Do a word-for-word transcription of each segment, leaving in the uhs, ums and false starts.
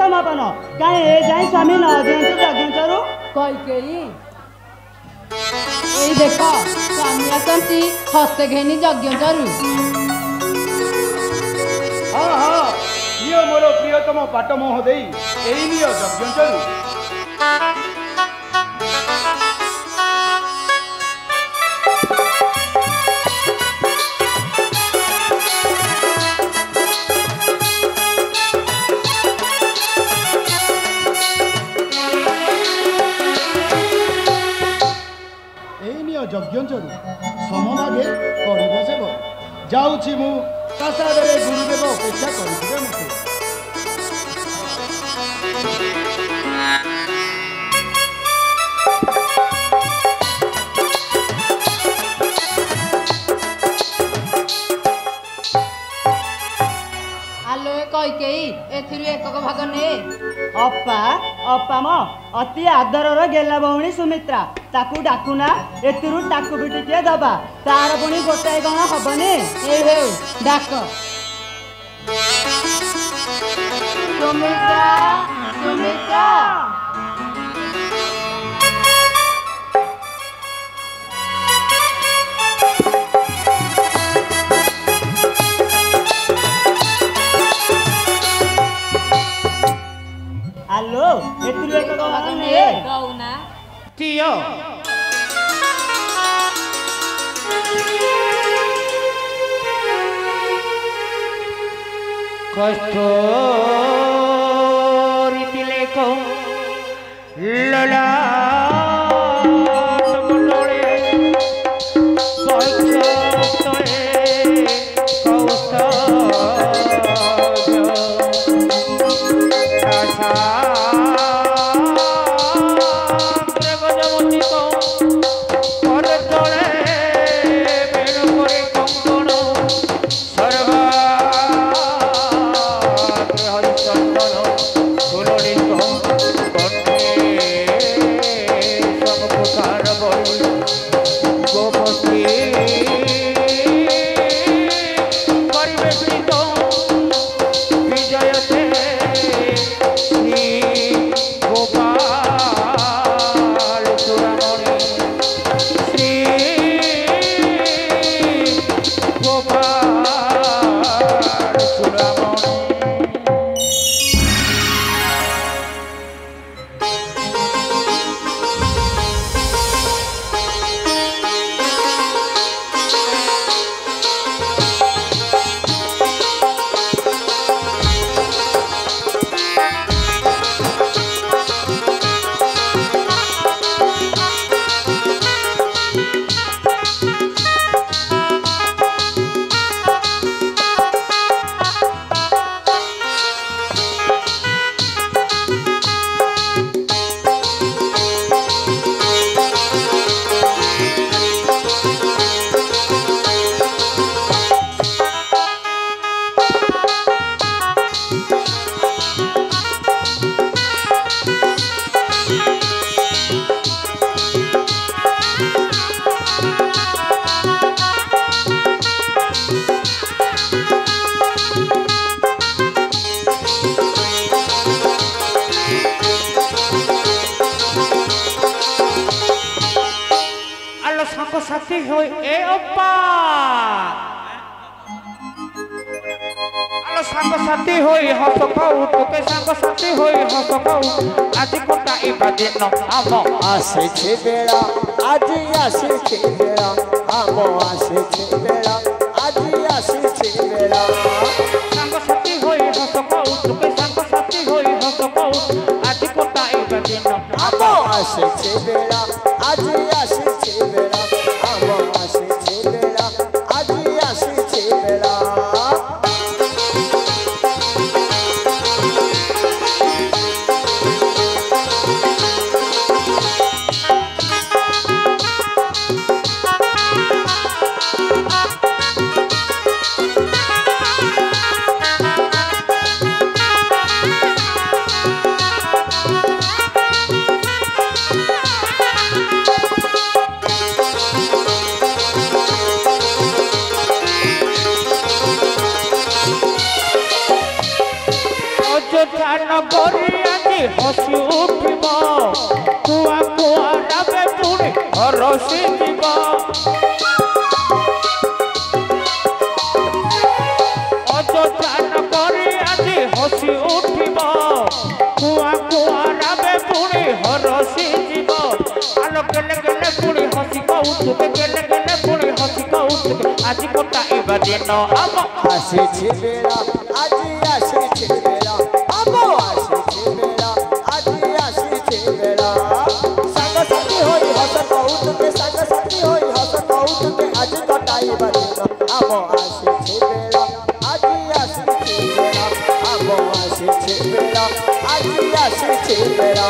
समापन कहीं ए जाए स्वामी न दियंतु यज्ञचरु कईकेयी एई देख स्वामी आसती हस्ते घेनी यज्ञचरु हाँ हाँ नियो मोर प्रियतम पाट मोह देई एई नियो यज्ञचरु यज्ञचरु समभागे कर सेव जाऊँगी मु प्रासाद गुरुदेव अपेक्षा कर मत कईकेयी एथिरु एकक भाग ने अप्पा अप्पा म अति आदरर गेला भौणी सुमित्रा ताकू डाकुना एथिरु टाकू भी टिके दबा तार पुणी गोटाए गण हबनी ए हेउ डाक सुमित्रा सुमित्रा हेलो एथिरु एकक भाग ने कौना कियो कष्ट रीतिले को लला साथी हो ए अप्पा आलो सांग साथी होई हस खाऊ तोके सांग साथी होई हस खाऊ आज कोटा ए बाजे न आम आसे छे बेड़ा आज आसे छे बेड़ा आम आसे छे बेड़ा आज आसे छे बेड़ा सांग साथी होई हस खाऊ तोके सांग साथी होई हस खाऊ आज कोटा ए बाजे न आम आसे छे बेड़ा आज आसे छे बेड़ा आम आसे छे बेड़ा आज आसे छे बेड़ा Ah नगरी आज हसी उठिब कुआ कुआ डाबे पुणी हरसी जीव अयोध्या नगरी आज हसी उठिब कुआ कुआ डाबे पुणी हरसी जीव आलो गेले गेले पुणी हसी कौतुके गेले गेले पुणी हसी कौतुके आज कटाइबा दिन आम आसीछि बेला आज आसीछि बेला आम आसीछि बेला आज आसीछि बेला संग साथी होई हस कौतुके संग साथी होई हस कौतुके आज कटाइबा दिन आम आसीछि बेला आज आसीछि बेला आम आसीछि बेला आज आसीछि बेला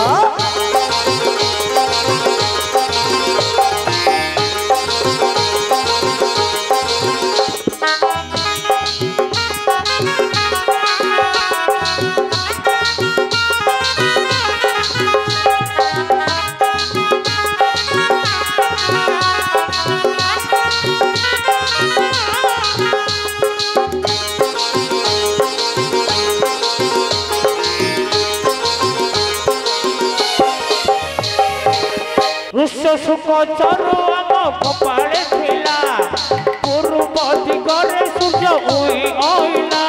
सुख चरु आम कपाळे थिला पूर्व दिगरे सूर्य उई आइला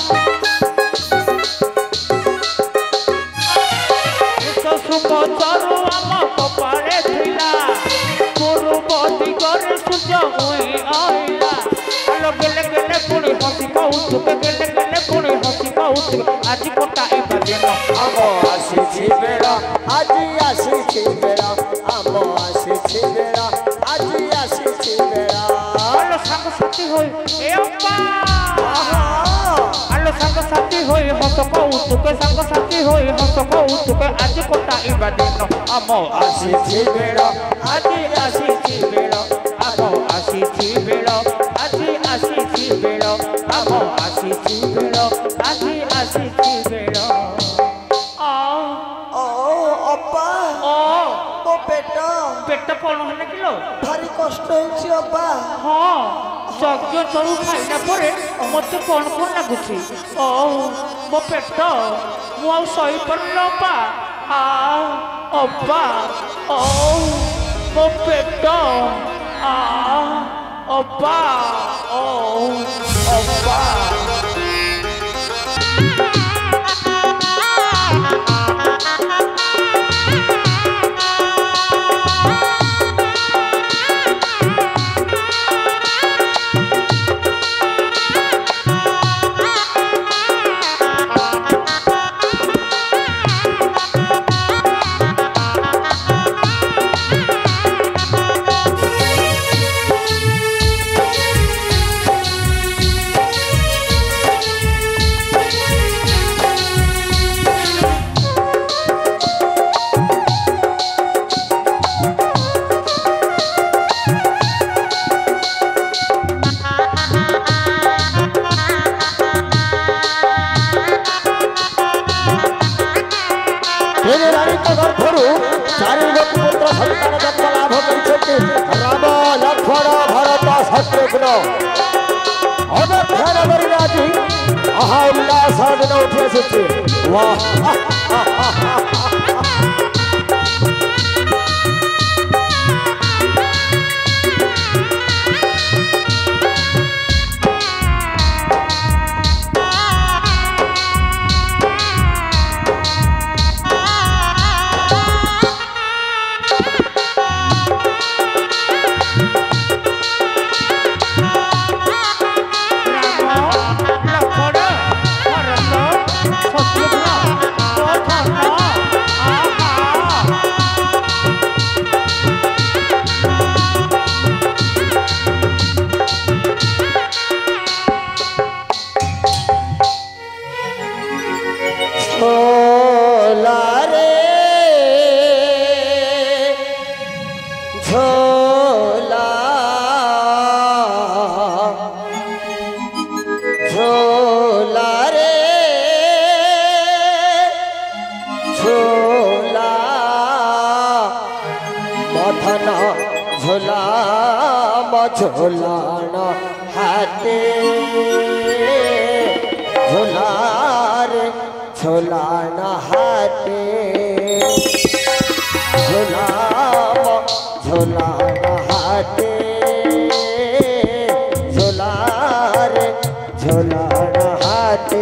सुख चरु आम कपाळे थिला पूर्व दिगरे सूर्य उई आइला आलो गेले गेले पुणी हसी कौतुके गेले गेले पुणी हसी कौतुके आज कटाइबा दिन आम आसीछि बेला आज आसीछि बेला आम आसीछि बेला आज आसीछि बेला आलो संग साथी होई ए अप्पा आलो संग साथी होई हस कौतुके संग साथी होई हस कौतुके आज कटाइबा दिन आम आसीछि बेला आज आसीछि बेला आम आसीछि बेला आज आसीछि बेला आम आसीछि बेला आज आसीछि बेला आ ओ अप्पा ओ मो पेट पेट कौन है किलो भारी कष्ट होइछि अप्पा हाँ यज्ञ चरु खाइला परे मते कौन कौन लगुछि ओ मो पेट मु आ सही परलो अप्पा आ अप्पा ओ मो पेट आ अप्पा ओ अप्पा शत्रुघ्न अदख्यान गरिराजी आहा उल्लास दिन उठी आसुछि वाह झोलाना हाथे झोलार झोलान हाथे झोलाम झोलान हाथे झोला रे झोलान हाथे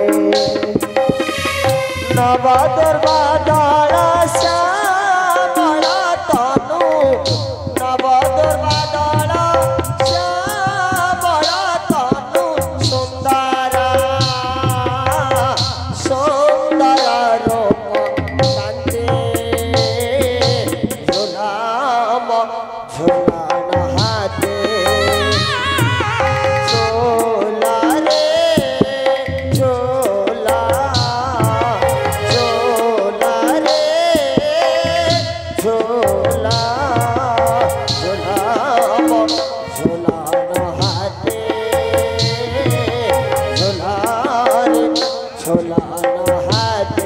नवदर बादल श्यामल तनु नवदर बादल श्यामल तनु सुंदर सुंदर रूप कांते झोलाम झोलान हाथे झोला रे झोला झोला रे झोला झोलाम झोलान हाथे झोला रे झोलान हाथे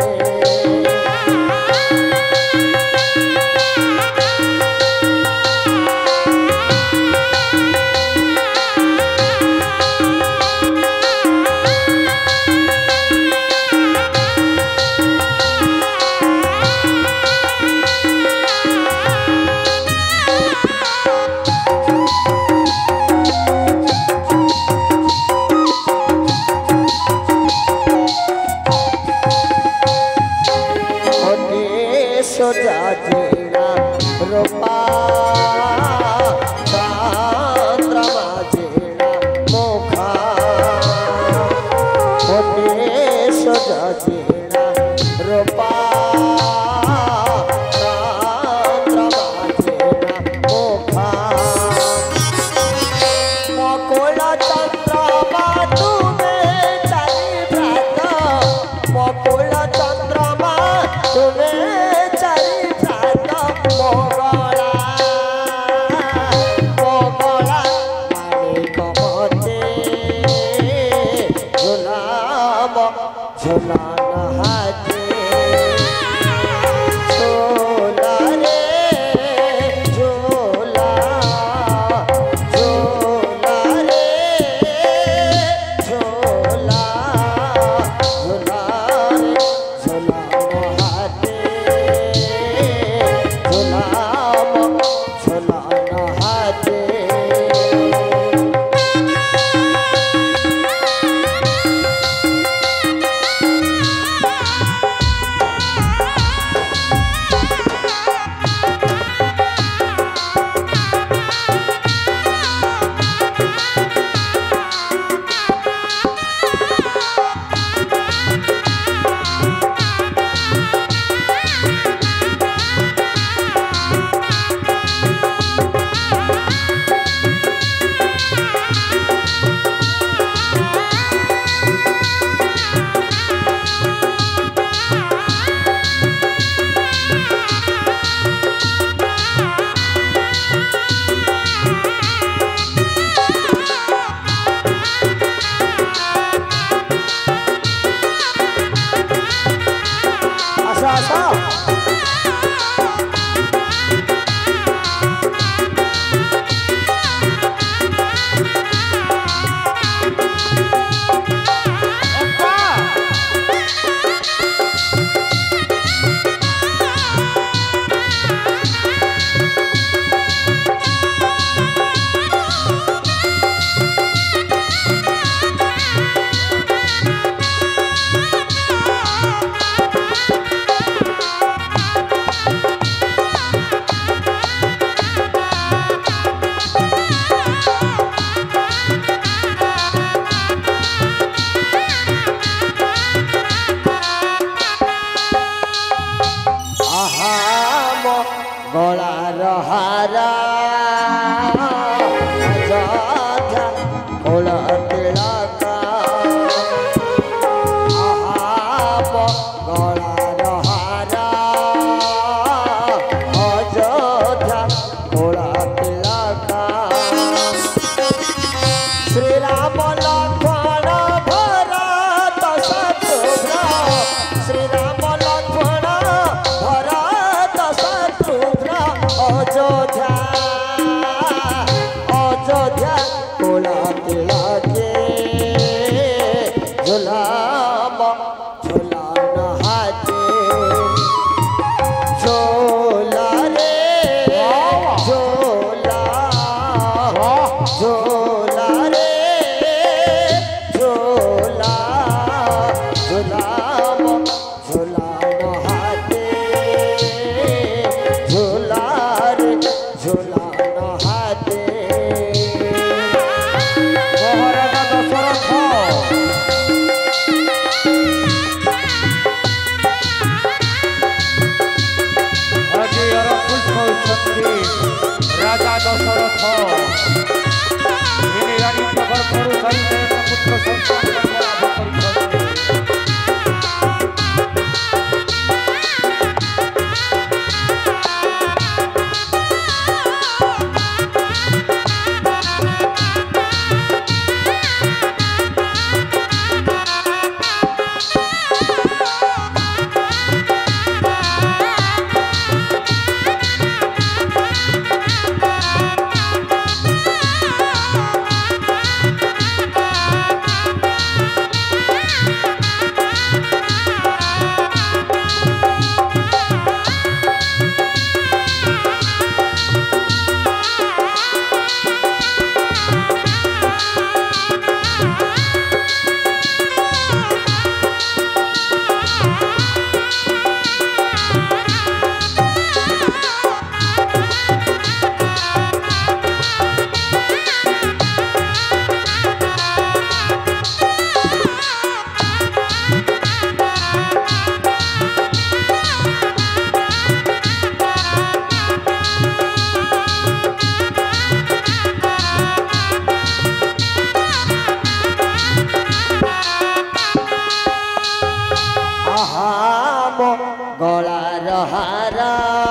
सोजा जेड़ा रूपा चंद्रमा जेड़ा मुखा होते सोजा जेड़ा रूपा चंद्रमा जेड़ा मुखा मकोला चंद्रमा तुम्हें चारी भ्रात मकोला चंद्रमा तुम्हें झोलान हाथे झोला रे झोला झोला रे झोला झोला रे झोलान हाथे झोलाम झोलान हाथे गलार हारा अयोध्या कोल तिलका आहाब गलार हारा अयोध्या कोल तिलका श्रीराम लक्ष्मण भरत शत्रुघ्न श्रीराम लक्ष्मण भरत शत्रुघ्न अयोध्या अयोध्या कोल तिलके झुलाम झुला झोला रे झोला झोला झोला नहाते झोला रे झोला नहाते महाराजा दशरथ আজি পুষ্প উচ্ছন্তি রাজা দশরথ ইনি রানী গর্ভরু সহিত পুত্র সন্তান লাভ করিছেন। गलार हारा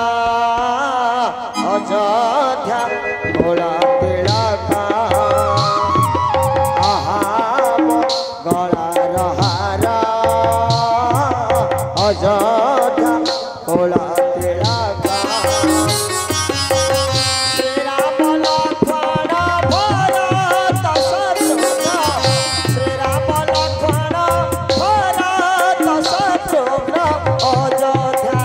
अयोध्या घोड़ा तिलका आहाम गलार हारा अयोध्या घोड़ा तिलका श्री राम लक्ष्मण भरत शत्रुघ्न श्री राम लक्ष्मण भरत शत्रुघ्न अयोध्या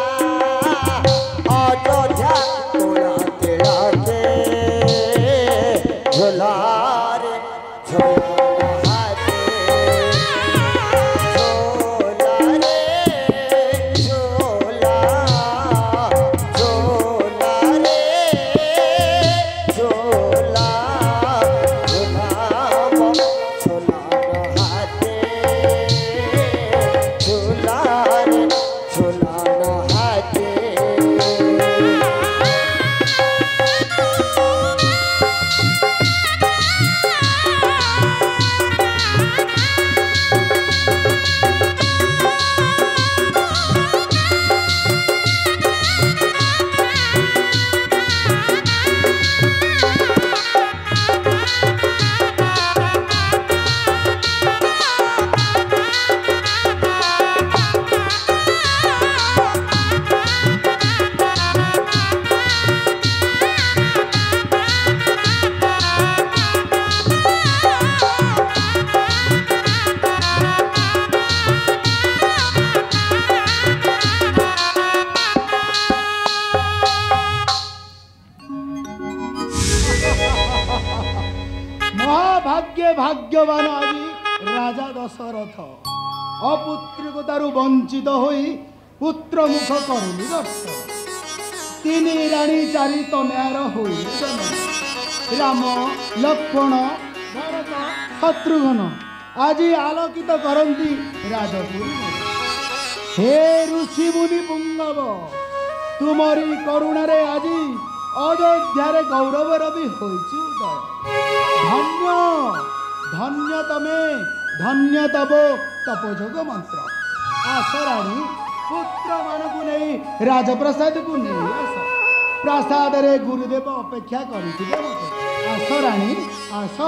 अयोध्या घोड़ा तिलके झोला रे झोला महाभाग्य भाग्यवान आज राजा दशरथ अपुत्रिकतारु वंचित होई पुत्र मुख करुणी दर्शन तीन राणी चारि तनयार होई राम लक्ष्मण भरत शत्रुघ्न आज आलोकित करती राजपुरी हे ऋषि मुनि पुंगव तुमरी करुणार आज अयोध्यारे गौरवर भी होइछि उदय धन्य धन्य तमे धन्य तब तपोजोग मंत्र आस राणी पुत्र मानकु नहीं राजप्रसाद को नहीं आस प्रसाद रे गुरुदेव अपेक्षा करिथिबे मते आस राणी आस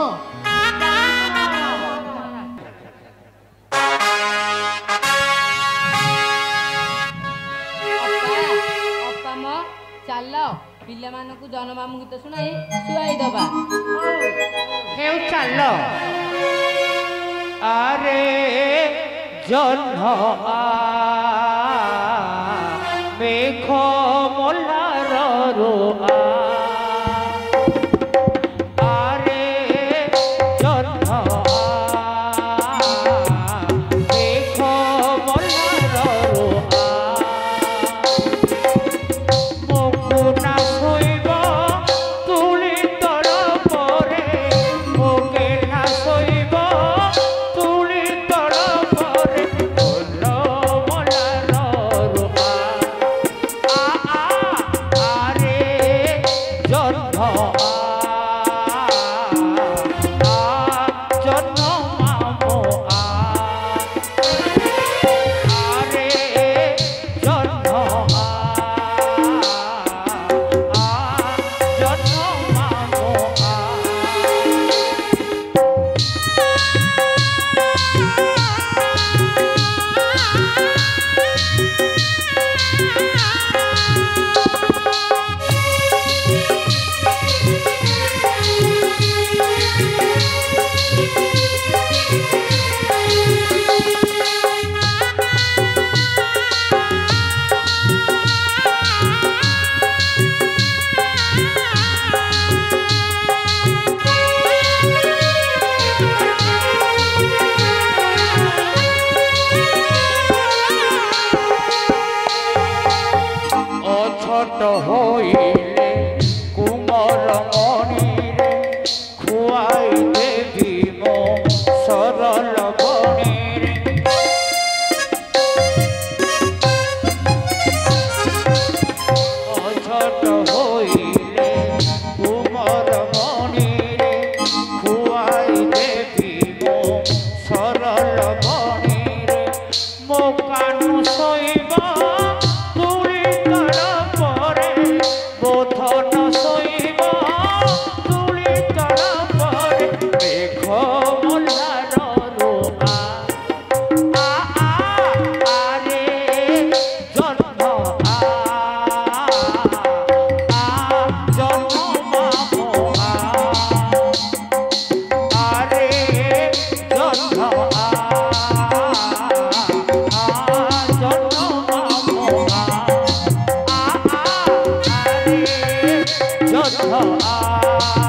चल पिला मानकु जनमामु गीत सुनाई सुआई दबा हेउ चल अरे जन्ह आ मेघ मोलार रो आ मणि रे खुआई देवी मो सरल बणी रे अझट होइले कुमर मणि रे खुआई देवी मो सरल बणी रे मो कानु सोइबा तुली तड़ परे बोधन सोइबा तुली तड़ परे मेघ मल्हार रोआ आ आ आरे जन्म आ आ जन्म मामो आ आरे जन्म आ आ आ